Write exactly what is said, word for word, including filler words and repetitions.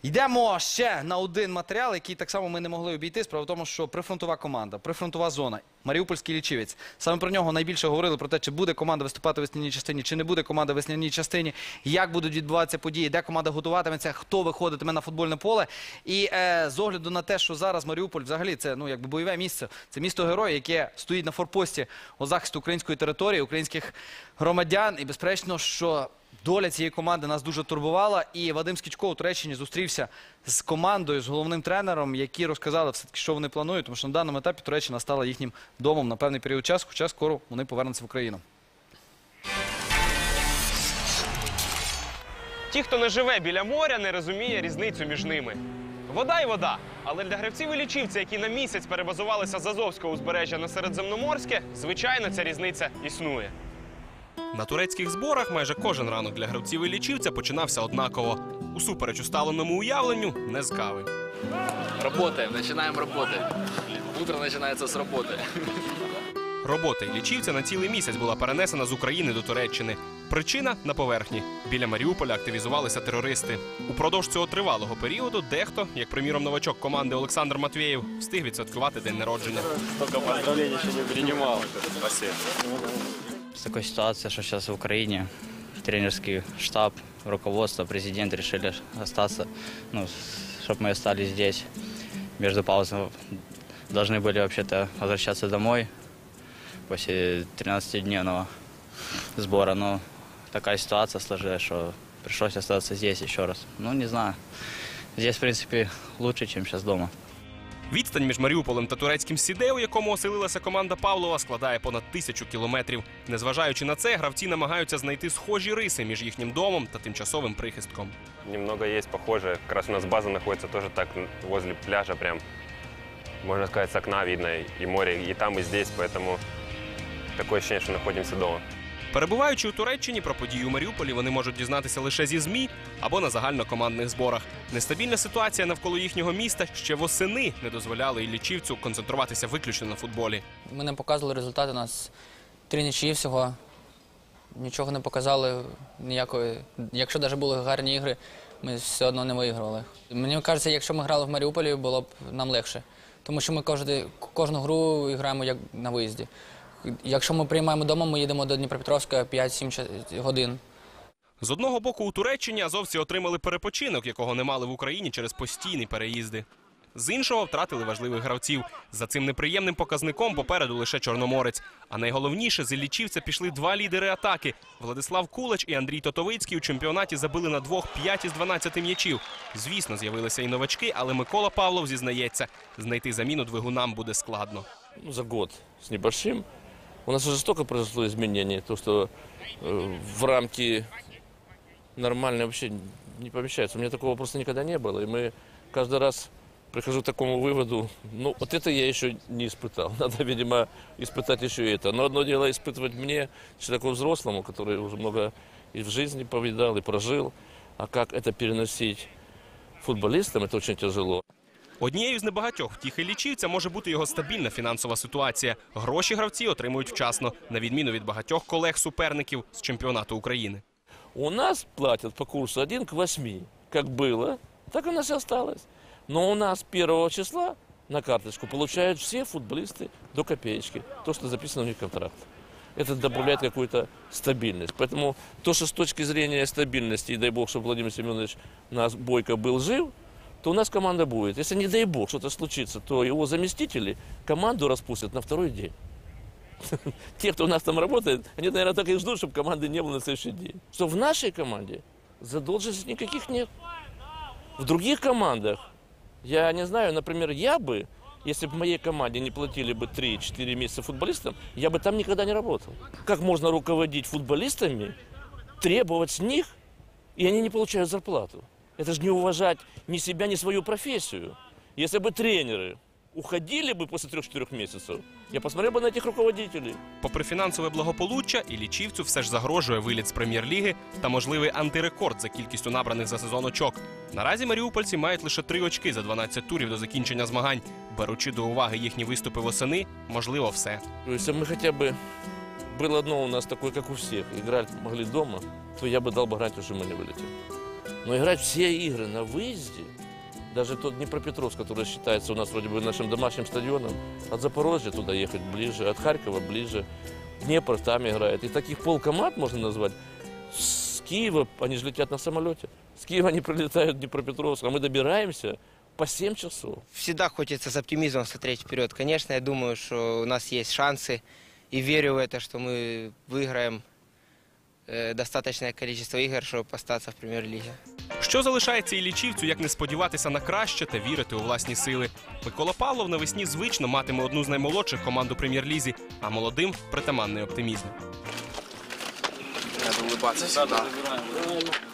Йдемо ще на один матеріал, який так само ми не могли обійти. Справа в тому, що прифронтова команда, прифронтова зона, Маріупольський Лічівець. Саме про нього найбільше говорили, про те, чи буде команда виступати в весняній частині, чи не буде команда в весняній частині, як будуть відбуватися події, де команда готуватиметься, хто виходитиме на футбольне поле. І е, з огляду на те, що зараз Маріуполь взагалі це ну, якби бойове місце, це місто-герой, яке стоїть на форпості у захисті української території, українських громадян. І безперечно, що доля цієї команди нас дуже турбувала, і Вадим Скічко у Туреччині зустрівся з командою, з головним тренером, які розказали все-таки, що вони планують, тому що на даному етапі Туреччина стала їхнім домом на певний період часу, хоча скоро вони повернуться в Україну. Ті, хто не живе біля моря, не розуміє різницю між ними. Вода і вода. Але для гравців Іллічівця, які на місяць перебазувалися з Азовського узбережжя на Середземноморське, звичайно, ця різниця існує. На турецьких зборах майже кожен ранок для гравців Іллічівця починався однаково. Усупереч усталеному уявленню, не з кави. Работаем, начинаем работать. Утро начинается с работы. Робота Іллічівця на цілий місяць була перенесена з України до Туреччини. Причина – на поверхні. Біля Маріуполя активізувалися терористи. Упродовж цього тривалого періоду дехто, як, приміром, новачок команди Олександр Матвєєв, встиг відсвяткувати день народження. Столько поздравлений ще не принимал. Спасибо. Такая ситуация, что сейчас в Украине тренерский штаб, руководство, президент решили остаться, ну, чтобы мы остались здесь. Между паузами должны были вообще-то возвращаться домой после тринадцатидневного сбора, но такая ситуация сложилась, что пришлось остаться здесь еще раз. Ну, не знаю, здесь, в принципе, лучше, чем сейчас дома. Відстань між Маріуполем та турецьким Сіде, у якому оселилася команда Павлова, складає понад тисячу кілометрів. Незважаючи на це, гравці намагаються знайти схожі риси між їхнім домом та тимчасовим прихистком. Немного есть похоже. Как раз у нас база находится тоже так возле пляжа, прям, можно сказать, с окна видно и море, и там, и здесь, поэтому такое ощущение, что находимся дома. Перебуваючи у Туреччині, про події у Маріуполі вони можуть дізнатися лише зі ЗМІ або на загальнокомандних зборах. Нестабільна ситуація навколо їхнього міста ще восени не дозволяли Іллічівцю концентруватися виключно на футболі. Ми не показували результати, у нас три нічиї всього, нічого не показали, ніякої. Якщо навіть були гарні ігри, ми все одно не виігрували. Мені кажеться, якщо ми грали в Маріуполі, було б нам легше, тому що ми кожну, кожну гру граємо як на виїзді. Якщо ми приймаємо вдома, ми їдемо до Дніпропетровська п'ять-сім годин. З одного боку, у Туреччині азовці отримали перепочинок, якого не мали в Україні через постійні переїзди. З іншого, втратили важливих гравців. За цим неприємним показником попереду лише Чорноморець. А найголовніше, з Іллічівця пішли два лідери атаки. Владислав Кулач і Андрій Тотовицький у чемпіонаті забили на двох п'ять із дванадцяти м'ячів. Звісно, з'явилися і новачки, але Микола Павлов зізнається, знайти заміну двигунам буде складно. За год с небольшим у нас уже столько произошло изменений, то, что э, в рамки нормально вообще не помещается. У меня такого просто никогда не было. И мы каждый раз прихожу к такому выводу, ну, вот это я еще не испытал. Надо, видимо, испытать еще и это. Но одно дело испытывать мне, человеку взрослому, который уже много и в жизни повидал, и прожил. А как это переносить футболистам, это очень тяжело. Однією з небагатьох втіх Іллічівця може бути його стабільна фінансова ситуація. Гроші гравці отримують вчасно, на відміну від багатьох колег-суперників з чемпіонату України. У нас платят по курсу один к восьми. Как было, так у нас и осталось. Но у нас первого числа на карточку получают все футболисты до копеечки. То, что записано у них в контракт. Это добавляет какую-то стабильность. Поэтому то, что с точки зрения стабильности, и дай бог, чтобы Владимир Семенович нас Бойко был жив, то у нас команда будет. Если, не дай бог, что-то случится, то его заместители команду распустят на второй день. Те, кто у нас там работает, они, наверное, так и ждут, чтобы команды не было на следующий день. Что в нашей команде задолженностей никаких нет. В других командах, я не знаю, например, я бы, если бы в моей команде не платили бы три-четыре месяца футболистам, я бы там никогда не работал. Как можно руководить футболистами, требовать с них, и они не получают зарплату? Это же не уважать ни себя, ни свою профессию. Если бы тренеры уходили бы после трех-четырех месяцев, я посмотрел бы на этих руководителей. Попри фінансове благополуччя, Іллічівцю все ж загрожує виліт з прем'єр-ліги та можливий антирекорд за кількістю набраних за сезон очок. Наразі маріупольці мають лише три очки за дванадцять турів до закінчення змагань. Беручи до уваги їхні виступи восени, можливо все. Если мы хотя бы было одно у нас такое, как у всех, играть могли дома, то я бы дал бы играть, уже мы не вылетели. Но играть все игры на выезде, даже тот Днепропетровск, который считается у нас вроде бы нашим домашним стадионом, от Запорожья туда ехать ближе, от Харькова ближе, Днепр там играет. И таких полкоманд можно назвать. С Киева они же летят на самолете. С Киева они прилетают в Днепропетровск, а мы добираемся по семь часов. Всегда хочется с оптимизмом смотреть вперед. Конечно, я думаю, что у нас есть шансы. И верю в это, что мы выиграем э, достаточное количество игр, чтобы остаться в прем'єр-лігі. Що залишається Іллічівцю, як не сподіватися на краще та вірити у власні сили. Микола Павлов навесні звично матиме одну з наймолодших команд у прем'єр-лізі, а молодим – притаманний оптимізм. Надо улыбаться всегда.